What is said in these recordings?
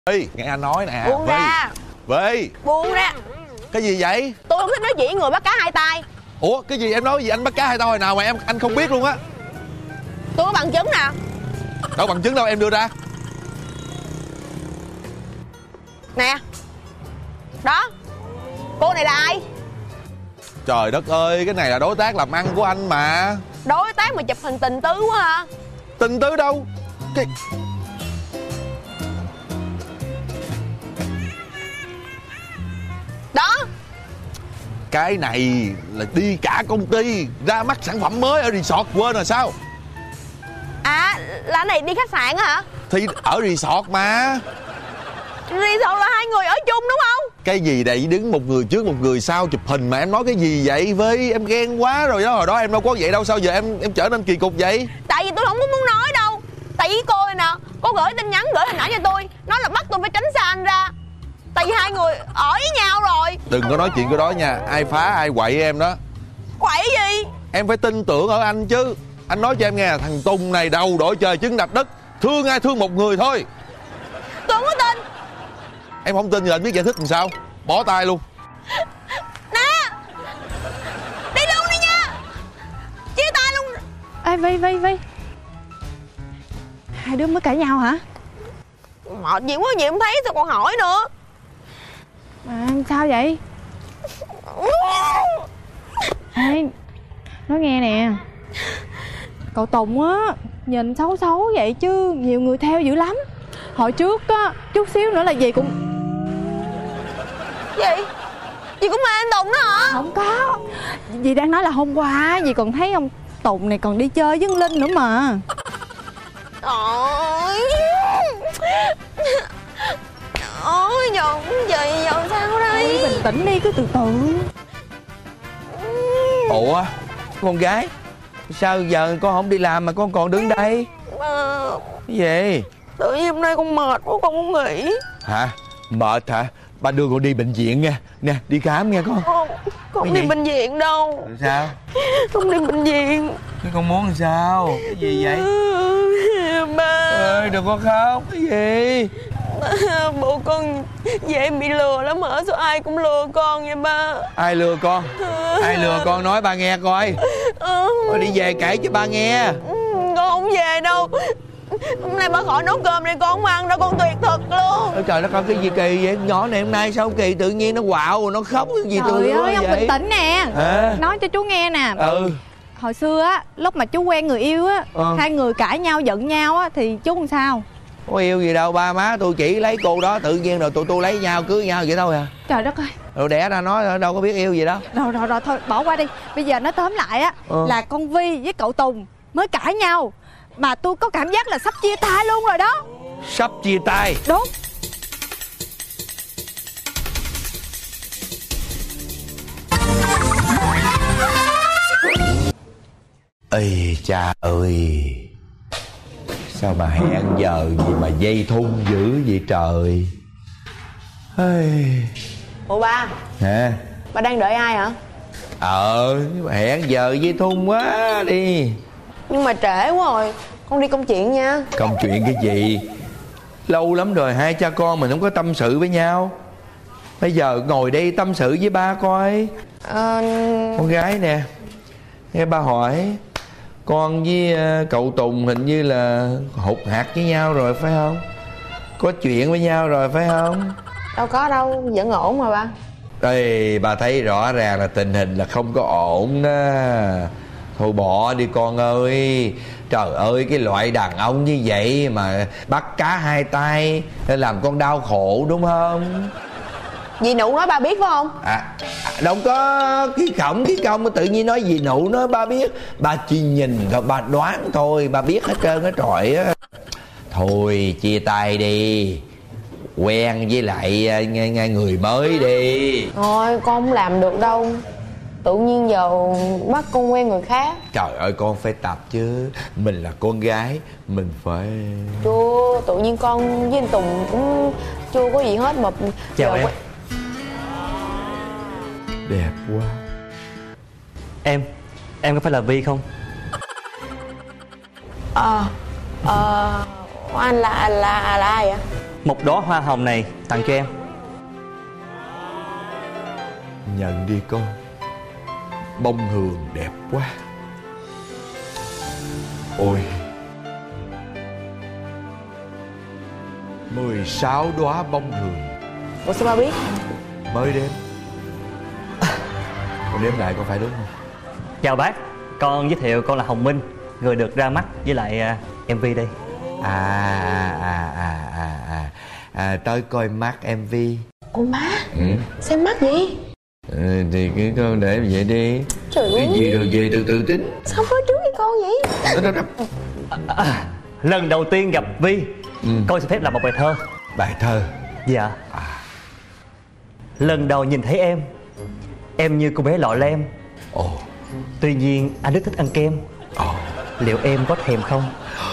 Vi, nghe anh nói nè. Buông ra. Vi. Buông ra. Cái gì vậy? Tôi không thích nói chuyện người bắt cá hai tay. Ủa cái gì em nói gì anh bắt cá hai tay hồi nào mà anh không biết luôn á. Tôi có bằng chứng nè. Đâu bằng chứng đâu, em đưa ra. Nè. Đó. Cô này là ai? Trời đất ơi, cái này là đối tác làm ăn của anh mà. Đối tác mà chụp hình tình tứ quá hả? Tình tứ đâu? Cái... Đó. Cái này là đi cả công ty ra mắt sản phẩm mới ở resort, quên rồi sao? À, là cái này đi khách sạn hả? Thì ở resort mà. Resort là hai người ở chung đúng không? Cái gì đây, đứng một người trước một người sau chụp hình mà em nói cái gì vậy với em ghen quá rồi đó. Hồi đó em đâu có vậy đâu, sao giờ em trở nên kỳ cục vậy? Tại vì tôi không có muốn nói đâu. Tại vì cô này nè, cô gửi tin nhắn gửi hình ảnh cho tôi, nói là bắt tôi phải tránh xa anh ra. Tại vì hai người ở với nhau rồi. Đừng có nói chuyện cái đó nha, ai phá ai quậy em đó. Quậy gì? Em phải tin tưởng ở anh chứ. Anh nói cho em nghe, thằng Tùng này đầu đổi trời chân đạp đất, thương ai thương một người thôi. Tôi không có tin. Em không tin thì anh biết giải thích làm sao? Bỏ tay luôn. Nè, đi luôn đi nha. Chia tay luôn. Ê Vi hai đứa mới cãi nhau hả? Mệt gì quá gì không thấy sao còn hỏi nữa. À, sao vậy? Ê, nói nghe nè, cậu Tùng á nhìn xấu xấu vậy chứ nhiều người theo dữ lắm. Hồi trước á chút xíu nữa là gì cũng... Gì? Gì cũng mê anh Tùng đó hả? Không có, dì đang nói là hôm qua dì còn thấy ông Tùng này còn đi chơi với con Linh nữa mà. Ôi. Ôi giờ vậy giờ sao đây? Ôi, bình tĩnh đi, cứ từ từ. Ủa con gái, sao giờ con không đi làm mà con còn đứng đây? Cái gì? Tự nhiên hôm nay con mệt quá con muốn nghỉ. Hả? Mệt hả? Ba đưa con đi bệnh viện nha. Nè đi khám nha con. Không đi bệnh viện đâu. Sao? Không đi bệnh viện. Cái con muốn làm sao? Cái gì vậy? Ba Ơi đừng có khóc. Cái gì? Bộ con dễ bị lừa lắm hả? Sao ai cũng lừa con vậy ba? Ai lừa con? Ai lừa con nói ba nghe coi. Con đi về kể cho ba nghe. Con không về đâu. Hôm nay ba khỏi nấu cơm để con không ăn đâu, con tuyệt thực luôn. Ôi trời đất ơi, cái gì kỳ vậy? Nhỏ này hôm nay sao kỳ tự nhiên nó quạo rồi nó khóc cái gì? Trời ơi ông vậy? bình tĩnh nè. À. Nói cho chú nghe nè. Hồi xưa á, lúc mà chú quen người yêu á, hai người cãi nhau giận nhau á thì chú làm sao? Có yêu gì đâu, ba má tôi chỉ lấy cô đó tự nhiên rồi tụi tôi lấy nhau cưới nhau vậy thôi à. Trời đất ơi. Rồi đẻ ra nói đâu có biết yêu gì đâu. Rồi thôi bỏ qua đi. Bây giờ nói tóm lại á là con Vi với cậu Tùng mới cãi nhau, mà tôi có cảm giác là sắp chia tay luôn rồi đó. Sắp chia tay? Đúng. Ây cha ơi, sao mà hẹn giờ gì mà dây thun dữ vậy trời. Ủa ba? Hả? Ba đang đợi ai hả? Hẹn giờ dây thun quá đi. Nhưng mà trễ quá rồi, con đi công chuyện nha. Công chuyện cái gì? Lâu lắm rồi hai cha con mình không có tâm sự với nhau. Bây giờ ngồi đây tâm sự với ba coi. Con gái nè, nghe ba hỏi, con với cậu Tùng hình như là hụt hạt với nhau rồi phải không? Có chuyện với nhau rồi phải không? Đâu có đâu, vẫn ổn mà ba. Ê, bà thấy rõ ràng là tình hình là không có ổn đó. Thôi bỏ đi con ơi. Trời ơi, cái loại đàn ông như vậy mà bắt cá hai tay làm con đau khổ đúng không? Dì Nụ nói ba biết phải không? Đâu có cái công tự nhiên nói gì Nụ nói ba biết. Ba chỉ nhìn thôi, ba đoán thôi, ba biết hết trơn hết trọi á. Thôi chia tay đi, quen với lại người mới đi. Thôi con không làm được đâu. Tự nhiên giờ bắt con quen người khác. Trời ơi con phải tập chứ. Mình là con gái, mình phải... Chưa, tự nhiên con với anh Tùng cũng chưa có gì hết mà. Chào em. Đẹp quá. Em có phải là Vi không? Anh là ai vậy? một đóa hoa hồng này tặng cho em. Nhận đi con. Bông hường đẹp quá. Ôi, 16 đóa bông hường. Ủa sao ba biết? Mới đếm. Con đếm lại con phải đúng không? Chào bác, con giới thiệu con là Hồng Minh, người được ra mắt với lại MV đây. Tới coi mắt MV. Ôi má, xem mắt gì? Thì cái con để vậy đi. Trời ơi, Cái gì rồi về từ từ tính. sao nói trước với con vậy? Lần đầu tiên gặp Vi, con xin phép làm một bài thơ. Bài thơ. Dạ. Lần đầu nhìn thấy em như cô bé lọ lem. Ồ. Tuy nhiên anh rất thích ăn kem. Ồ. Liệu em có thèm không?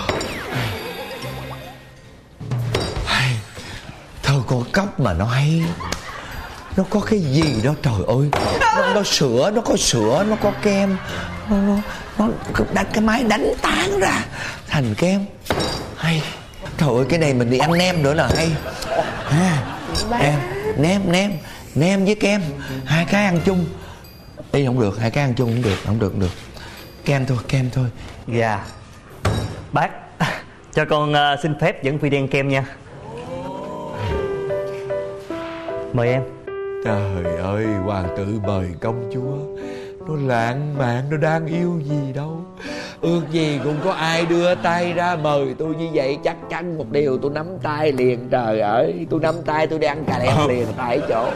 Thơ con cóc mà nó hay. Nó có cái gì đó trời ơi. Nó sữa, nó có sữa, nó có kem. Nó đánh cái máy đánh tán ra thành kem. Hay. Trời ơi cái này mình đi ăn nem nữa là hay. Nem với kem, hai cái ăn chung. Ê không được, hai cái ăn chung không được. Kem thôi. Dạ. Bác, cho con xin phép dẫn Vi đi ăn kem nha. Mời em. Trời ơi, hoàng tử mời công chúa. Nó lãng mạn, nó đáng yêu gì đâu. Ước gì cũng có ai đưa tay ra mời tôi như vậy. Chắc chắn một điều tôi nắm tay liền. Trời ơi, tôi nắm tay tôi đi ăn cà lem liền tại chỗ.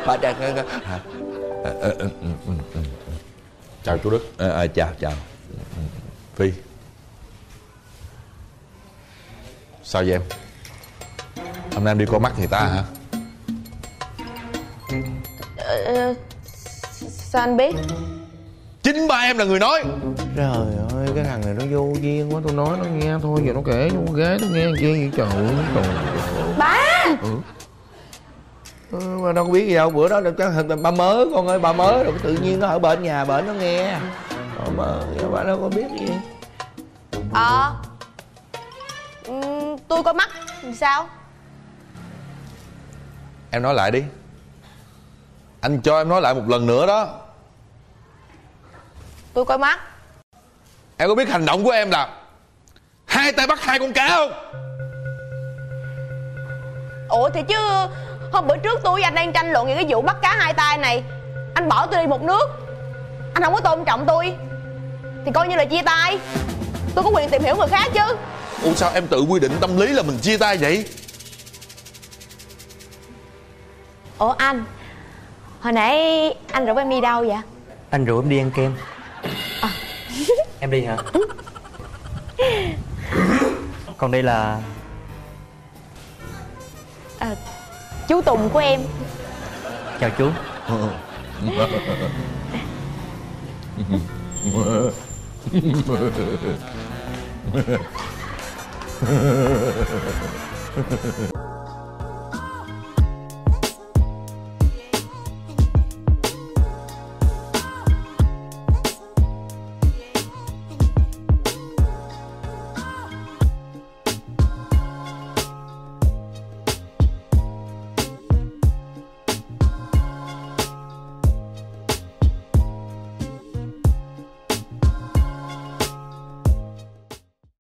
Chào chú Đức. Chào. Phi. Sao vậy em? Hôm nay em đi coi mắt người ta hả? Sao anh biết? Chính ba em là người nói. Trời ơi, cái thằng này nó vô duyên quá. Tôi nói nó nghe thôi, giờ nó kể cho con gái tôi nghe chi vậy trời ơi. Ba! Mà đâu có biết gì đâu. Bữa đó chắc ba mớ con ơi, ba mớ rồi tự nhiên nó ở bên nhà bển nó nghe. Mà bà đâu có biết gì. Tôi coi mắt sao? Em nói lại đi. Anh cho em nói lại một lần nữa đó. Tôi coi mắt. Em có biết hành động của em là hai tay bắt hai con cá không? Ủa thì chứ hôm bữa trước tôi với anh đang tranh luận về cái vụ bắt cá hai tay này. Anh bỏ tôi đi một nước. Anh không có tôn trọng tôi thì coi như là chia tay. Tôi có quyền tìm hiểu người khác chứ. Ủa sao em tự quy định tâm lý là mình chia tay vậy? Ủa anh, hồi nãy anh rủ em đi đâu vậy? Anh rủ em đi ăn kem. Em đi hả? Còn đây là chú Tùng của em. chào chú.